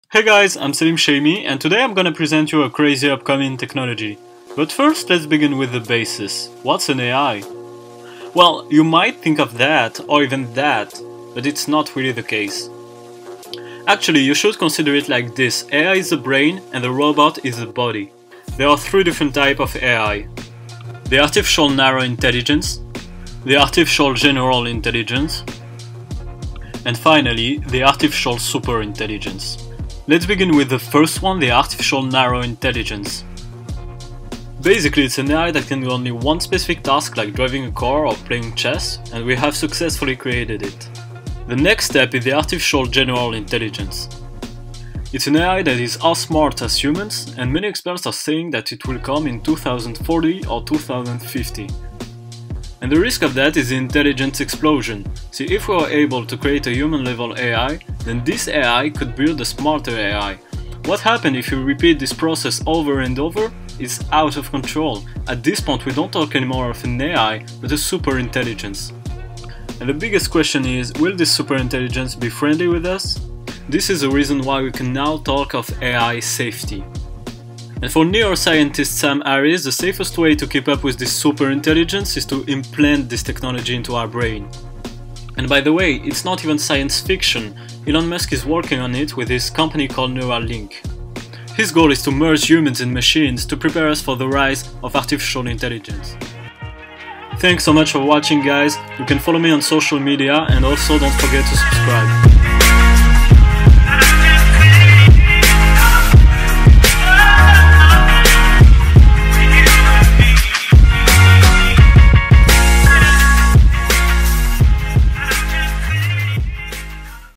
Hey guys, I'm Selim Shaimi, and today I'm gonna present you a crazy upcoming technology. But first, let's begin with the basis. What's an AI? Well, you might think of that, or even that, but it's not really the case. Actually, you should consider it like this. AI is the brain, and the robot is the body. There are three different types of AI. The artificial narrow intelligence, the artificial general intelligence, and finally, the artificial superintelligence. Let's begin with the first one, the artificial narrow intelligence. Basically, it's an AI that can do only one specific task like driving a car or playing chess, and we have successfully created it. The next step is the artificial general intelligence. It's an AI that is as smart as humans, and many experts are saying that it will come in 2040 or 2050. And the risk of that is the intelligence explosion. See, if we are able to create a human-level AI, then this AI could build a smarter AI. What happens if you repeat this process over and over? It's out of control. At this point, we don't talk anymore of an AI, but a superintelligence. And the biggest question is, will this superintelligence be friendly with us? This is the reason why we can now talk of AI safety. And for neuroscientist Sam Harris, the safest way to keep up with this superintelligence is to implant this technology into our brain. And by the way, it's not even science fiction. Elon Musk is working on it with his company called Neuralink. His goal is to merge humans and machines to prepare us for the rise of artificial intelligence. Thanks so much for watching, guys. You can follow me on social media and also don't forget to subscribe.